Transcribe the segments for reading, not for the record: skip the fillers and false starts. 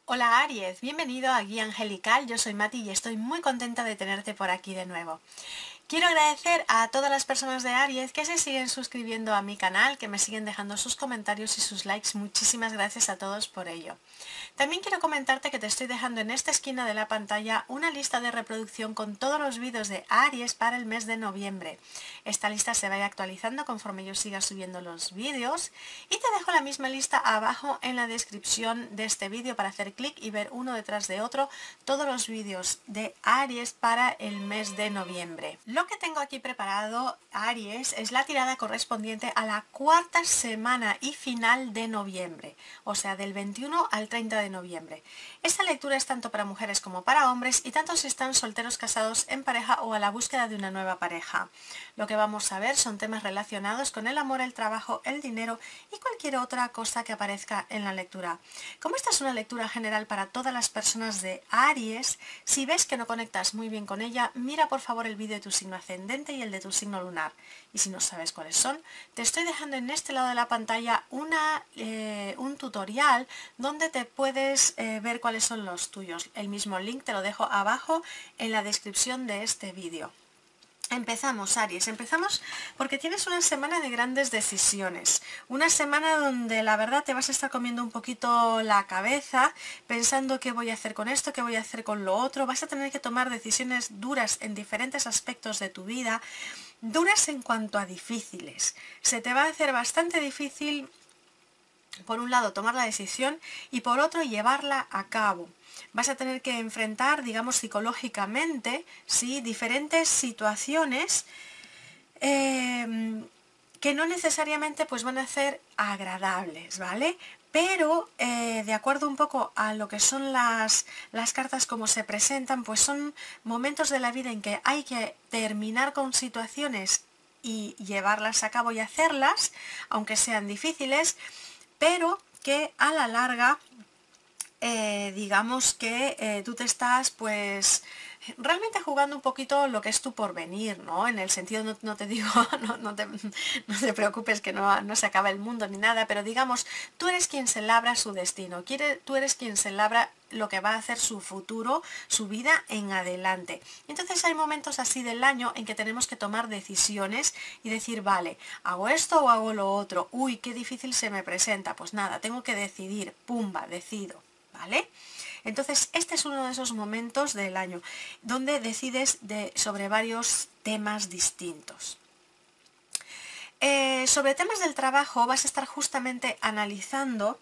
Hola Aries, bienvenido a Guía Angelical, yo soy Mati y estoy muy contenta de tenerte por aquí de nuevo. Quiero agradecer a todas las personas de Aries que se siguen suscribiendo a mi canal, que me siguen dejando sus comentarios y sus likes. Muchísimas gracias a todos por ello. También quiero comentarte que te estoy dejando en esta esquina de la pantalla una lista de reproducción con todos los vídeos de Aries para el mes de noviembre. Esta lista se va a ir actualizando conforme yo siga subiendo los vídeos y te dejo la misma lista abajo en la descripción de este vídeo para hacer clic y ver uno detrás de otro todos los vídeos de Aries para el mes de noviembre. Lo que tengo aquí preparado, Aries, es la tirada correspondiente a la cuarta semana y final de noviembre, o sea, del 21 al 30 de noviembre. Esta lectura es tanto para mujeres como para hombres y tanto si están solteros, casados, en pareja o a la búsqueda de una nueva pareja. Lo que vamos a ver son temas relacionados con el amor, el trabajo, el dinero y cualquier otra cosa que aparezca en la lectura. Como esta es una lectura general para todas las personas de Aries, si ves que no conectas muy bien con ella, mira por favor el vídeo de tu signo ascendente y el de tu signo lunar. Y si no sabes cuáles son, te estoy dejando en este lado de la pantalla un tutorial donde te puedes ver cuáles son los tuyos. El mismo link te lo dejo abajo en la descripción de este vídeo. Empezamos, Aries, empezamos porque tienes una semana de grandes decisiones, una semana donde la verdad te vas a estar comiendo un poquito la cabeza, pensando qué voy a hacer con esto, qué voy a hacer con lo otro, vas a tener que tomar decisiones duras en diferentes aspectos de tu vida, duras en cuanto a difíciles. Se te va a hacer bastante difícil, por un lado, tomar la decisión y por otro, llevarla a cabo. Vas a tener que enfrentar, digamos, psicológicamente, ¿sí?, diferentes situaciones que no necesariamente pues van a ser agradables, ¿vale? Pero de acuerdo un poco a lo que son las cartas como se presentan, pues son momentos de la vida en que hay que terminar con situaciones y llevarlas a cabo y hacerlas, aunque sean difíciles, pero que a la larga digamos que tú te estás pues realmente jugando un poquito lo que es tu porvenir, ¿no? En el sentido, no te digo, no te preocupes que no se acaba el mundo ni nada, pero digamos, tú eres quien se labra su destino, tú eres quien se labra lo que va a hacer su futuro, su vida en adelante. Entonces hay momentos así del año en que tenemos que tomar decisiones y decir, vale, hago esto o hago lo otro, uy, qué difícil se me presenta, pues nada, tengo que decidir, pumba, decido, ¿vale? Entonces, este es uno de esos momentos del año donde decides sobre varios temas distintos. Sobre temas del trabajo vas a estar justamente analizando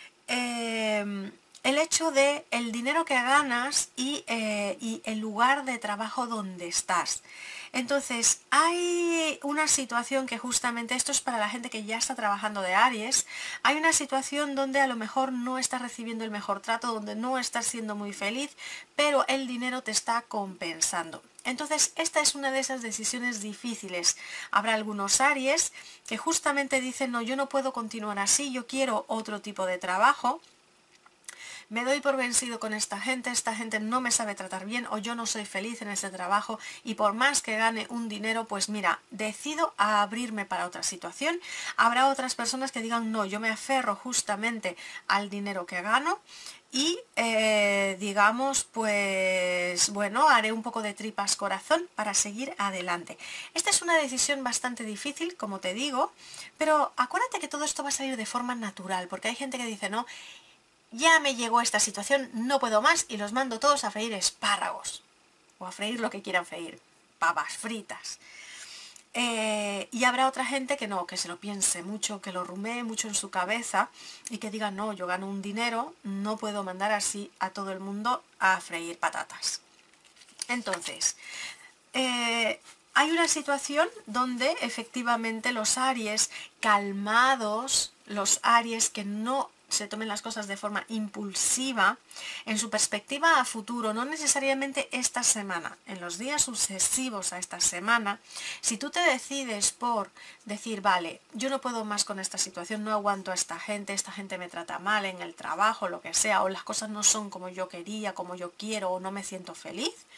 el hecho de el dinero que ganas y el lugar de trabajo donde estás. Entonces, hay una situación que justamente, esto es para la gente que ya está trabajando de Aries, hay una situación donde a lo mejor no estás recibiendo el mejor trato, donde no estás siendo muy feliz, pero el dinero te está compensando. Entonces, esta es una de esas decisiones difíciles. Habrá algunos Aries que justamente dicen, no, yo no puedo continuar así, yo quiero otro tipo de trabajo. Me doy por vencido con esta gente no me sabe tratar bien o yo no soy feliz en este trabajo y por más que gane un dinero, pues mira, decido a abrirme para otra situación. Habrá otras personas que digan, no, yo me aferro justamente al dinero que gano y digamos, pues bueno, haré un poco de tripas corazón para seguir adelante. Esta es una decisión bastante difícil, como te digo, pero acuérdate que todo esto va a salir de forma natural, porque hay gente que dice, no, ya me llegó esta situación, no puedo más y los mando todos a freír espárragos. O a freír lo que quieran freír. Papas fritas. Y habrá otra gente que no, que se lo piense mucho, que lo rumee mucho en su cabeza y que diga, no, yo gano un dinero, no puedo mandar así a todo el mundo a freír patatas. Entonces, hay una situación donde efectivamente los Aries calmados, los Aries que no se tomen las cosas de forma impulsiva, en su perspectiva a futuro, no necesariamente esta semana, en los días sucesivos a esta semana, si tú te decides por decir, vale, yo no puedo más con esta situación, no aguanto a esta gente me trata mal en el trabajo, lo que sea, o las cosas no son como yo quería, como yo quiero, o no me siento feliz,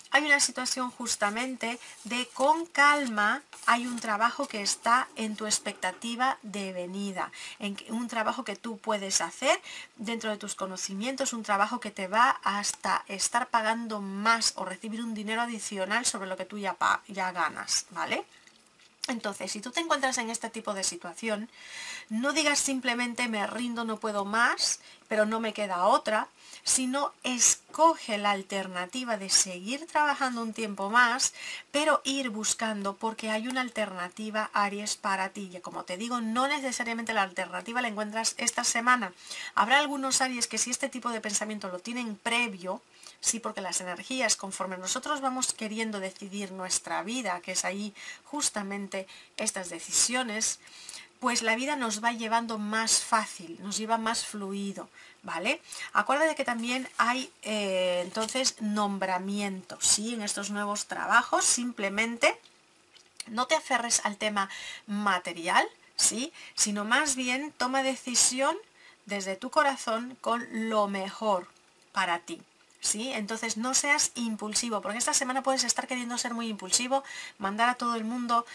hay una situación justamente de con calma, hay un trabajo que está en tu expectativa de venida, un trabajo que tú puedes hacer dentro de tus conocimientos, un trabajo que te va hasta estar pagando más o recibir un dinero adicional sobre lo que tú ya ganas, ¿vale? Entonces, si tú te encuentras en este tipo de situación, no digas simplemente me rindo, no puedo más, pero no me queda otra, sino escoge la alternativa de seguir trabajando un tiempo más, pero ir buscando, porque hay una alternativa, Aries, para ti. Y como te digo, no necesariamente la alternativa la encuentras esta semana. Habrá algunos Aries que si este tipo de pensamiento lo tienen previo, sí, porque las energías, conforme nosotros vamos queriendo decidir nuestra vida, que es ahí justamente estas decisiones, pues la vida nos va llevando más fácil, nos lleva más fluido, ¿vale? Acuérdate que también hay entonces nombramientos, ¿sí? En estos nuevos trabajos, simplemente no te aferres al tema material, ¿sí? Sino más bien toma decisión desde tu corazón con lo mejor para ti. ¿Sí? Entonces no seas impulsivo, porque esta semana puedes estar queriendo ser muy impulsivo, mandar a todo el mundo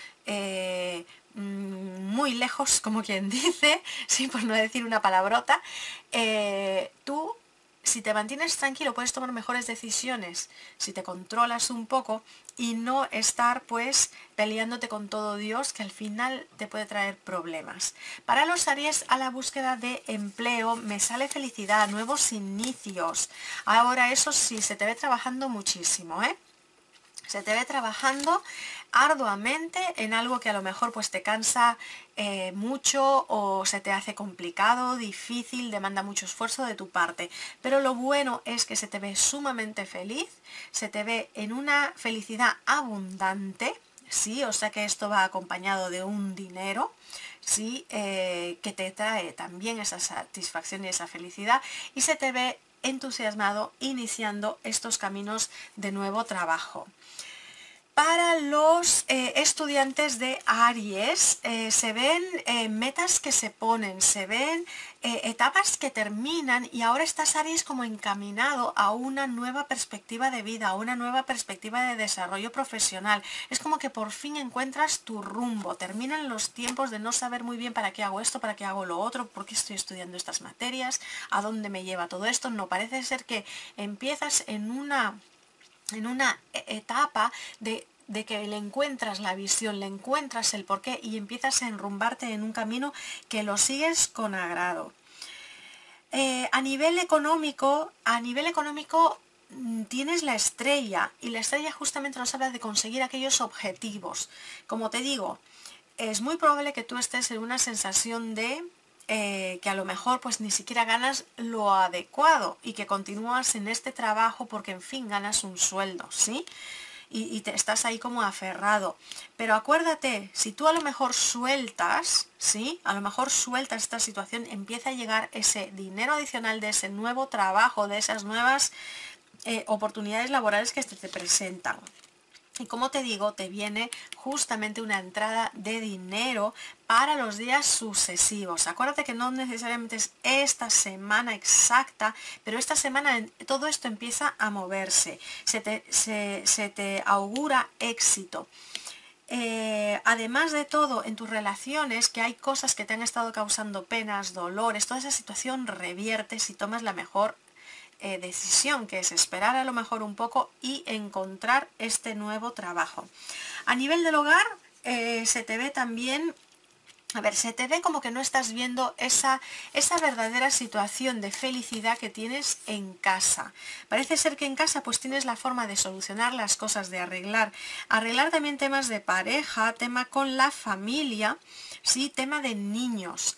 muy lejos, como quien dice, ¿sí? Por no decir una palabrota. Tú, si te mantienes tranquilo, puedes tomar mejores decisiones, si te controlas un poco y no estar pues peleándote con todo Dios, que al final te puede traer problemas. Para los Aries, a la búsqueda de empleo me sale felicidad, nuevos inicios. Ahora eso sí, se te ve trabajando muchísimo, ¿eh? Se te ve trabajando arduamente en algo que a lo mejor pues te cansa mucho o se te hace complicado, difícil, demanda mucho esfuerzo de tu parte. Pero lo bueno es que se te ve sumamente feliz, se te ve en una felicidad abundante, ¿sí? O sea que esto va acompañado de un dinero, ¿sí? Que te trae también esa satisfacción y esa felicidad, y se te ve entusiasmado iniciando estos caminos de nuevo trabajo. Para los estudiantes de Aries se ven metas que se ponen, se ven etapas que terminan y ahora estás Aries como encaminado a una nueva perspectiva de vida, a una nueva perspectiva de desarrollo profesional. Es como que por fin encuentras tu rumbo, terminan los tiempos de no saber muy bien para qué hago esto, para qué hago lo otro, por qué estoy estudiando estas materias, a dónde me lleva todo esto. No, parece ser que empiezas en una etapa de que le encuentras la visión, le encuentras el porqué y empiezas a enrumbarte en un camino que lo sigues con agrado. A nivel económico tienes la estrella y la estrella justamente nos habla de conseguir aquellos objetivos. Como te digo, es muy probable que tú estés en una sensación de que a lo mejor pues ni siquiera ganas lo adecuado y que continúas en este trabajo porque en fin ganas un sueldo, ¿sí? Y te estás ahí como aferrado. Pero acuérdate, si tú a lo mejor sueltas, ¿sí? A lo mejor sueltas esta situación, empieza a llegar ese dinero adicional de ese nuevo trabajo, de esas nuevas oportunidades laborales que te presentan. Y como te digo, te viene justamente una entrada de dinero para los días sucesivos. Acuérdate que no necesariamente es esta semana exacta, pero esta semana todo esto empieza a moverse. Se te augura éxito. Además de todo, en tus relaciones, que hay cosas que te han estado causando penas, dolores, toda esa situación revierte si tomas la mejor decisión, que es esperar a lo mejor un poco y encontrar este nuevo trabajo. A nivel del hogar, se te ve también, se te ve como que no estás viendo esa verdadera situación de felicidad que tienes en casa. Parece ser que en casa pues tienes la forma de solucionar las cosas, de arreglar también temas de pareja, tema con la familia, sí, tema de niños.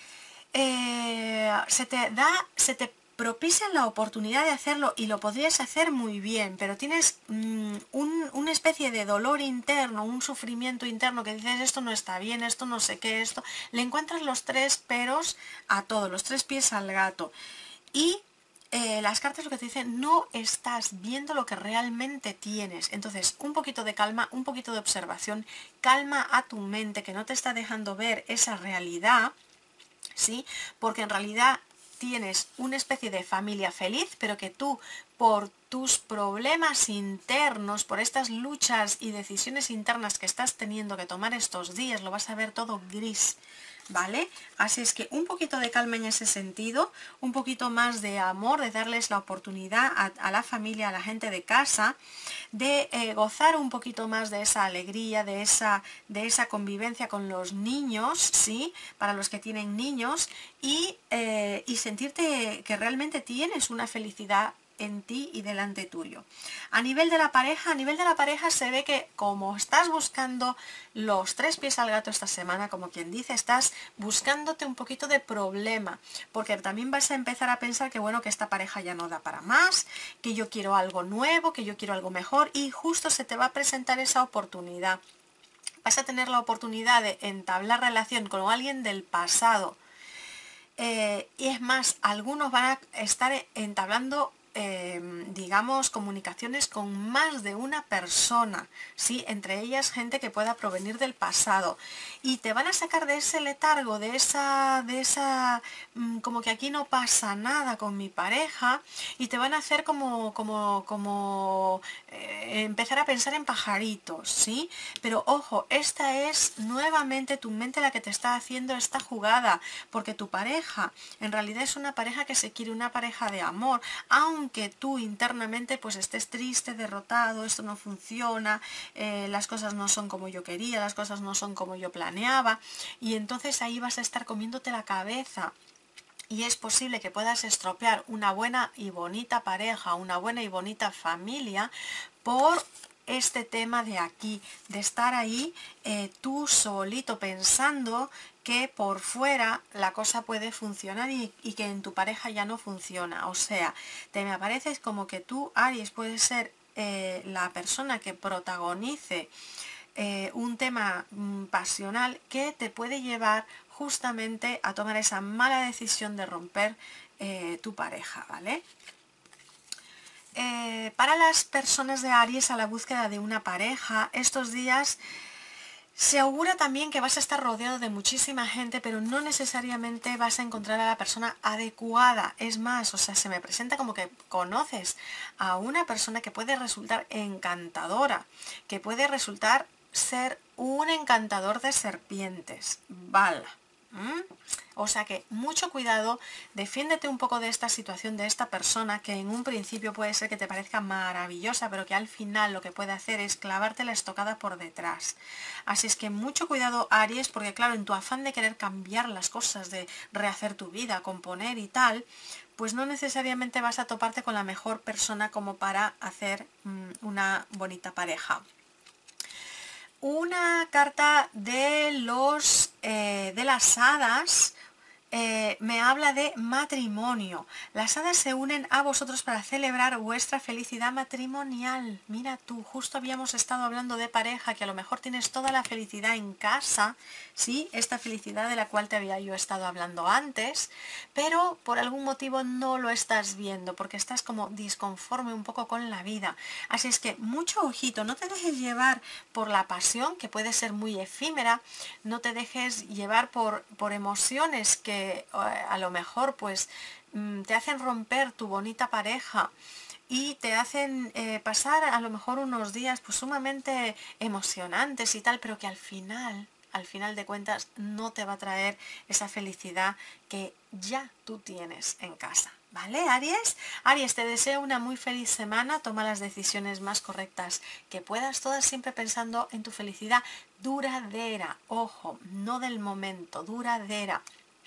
Se te propicia la oportunidad de hacerlo y lo podrías hacer muy bien, pero tienes una especie de dolor interno, un sufrimiento interno que dices esto no está bien, esto no sé qué, esto. Le encuentras los tres peros a todo, los tres pies al gato. Y las cartas lo que te dicen, no estás viendo lo que realmente tienes. Entonces, un poquito de calma, un poquito de observación, calma a tu mente que no te está dejando ver esa realidad, ¿sí? Porque en realidad tienes una especie de familia feliz, pero que tú, por tus problemas internos, por estas luchas y decisiones internas que estás teniendo que tomar estos días, lo vas a ver todo gris, ¿vale? Así es que un poquito de calma en ese sentido, un poquito más de amor, de darles la oportunidad a la familia, a la gente de casa, de gozar un poquito más de esa alegría, de esa convivencia con los niños, ¿sí? Para los que tienen niños, y sentirte que realmente tienes una felicidad en ti y delante tuyo. A nivel de la pareja se ve que como estás buscando los 3 pies al gato esta semana, como quien dice, estás buscándote un poquito de problema, porque también vas a empezar a pensar que bueno, que esta pareja ya no da para más, que yo quiero algo nuevo, que yo quiero algo mejor, y justo se te va a presentar esa oportunidad. Vas a tener la oportunidad de entablar relación con alguien del pasado. Y es más, algunos van a estar entablando digamos, comunicaciones con más de una persona, ¿sí? Entre ellas gente que pueda provenir del pasado, y te van a sacar de ese letargo, de esa como que aquí no pasa nada con mi pareja, y te van a hacer como empezar a pensar en pajaritos, ¿sí? Pero ojo, esta es nuevamente tu mente la que te está haciendo esta jugada, porque tu pareja en realidad es una pareja que se quiere, una pareja de amor, aunque tú internamente pues estés triste, derrotado, esto no funciona, las cosas no son como yo quería, las cosas no son como yo planeaba, y entonces ahí vas a estar comiéndote la cabeza. Y es posible que puedas estropear una buena y bonita pareja, una buena y bonita familia, por este tema de aquí, de estar ahí tú solito pensando que por fuera la cosa puede funcionar y que en tu pareja ya no funciona. O sea, te me apareces como que tú, Aries, puedes ser la persona que protagonice un tema pasional que te puede llevar justamente a tomar esa mala decisión de romper tu pareja, ¿vale? Para las personas de Aries a la búsqueda de una pareja, estos días se augura también que vas a estar rodeado de muchísima gente, pero no necesariamente vas a encontrar a la persona adecuada. Es más, o sea, se me presenta como que conoces a una persona que puede resultar encantadora, que puede resultar ser un encantador de serpientes. Vale. O sea que mucho cuidado, defiéndete un poco de esta situación, de esta persona que en un principio puede ser que te parezca maravillosa, pero que al final lo que puede hacer es clavarte la estocada por detrás. Así es que mucho cuidado, Aries, porque claro, en tu afán de querer cambiar las cosas, de rehacer tu vida, componer y tal, pues no necesariamente vas a toparte con la mejor persona como para hacer una bonita pareja. Una carta de las hadas me habla de matrimonio. Las hadas se unen a vosotros para celebrar vuestra felicidad matrimonial. Mira tú, justo habíamos estado hablando de pareja, que a lo mejor tienes toda la felicidad en casa, ¿sí? Esta felicidad de la cual te había yo estado hablando antes, pero por algún motivo no lo estás viendo, porque estás como disconforme un poco con la vida. Así es que mucho ojito, no te dejes llevar por la pasión, que puede ser muy efímera, no te dejes llevar por emociones que a lo mejor pues te hacen romper tu bonita pareja y te hacen pasar a lo mejor unos días pues sumamente emocionantes y tal, pero que al final de cuentas no te va a traer esa felicidad que ya tú tienes en casa. ¿Vale, Aries? Aries, te deseo una muy feliz semana, toma las decisiones más correctas que puedas, todas siempre pensando en tu felicidad duradera, ojo, no del momento, duradera.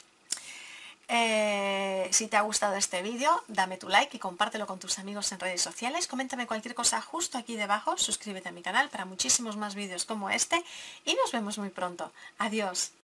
Si te ha gustado este vídeo, dame tu like y compártelo con tus amigos en redes sociales. Coméntame cualquier cosa justo aquí debajo. Suscríbete a mi canal para muchísimos más vídeos como este y nos vemos muy pronto. Adiós.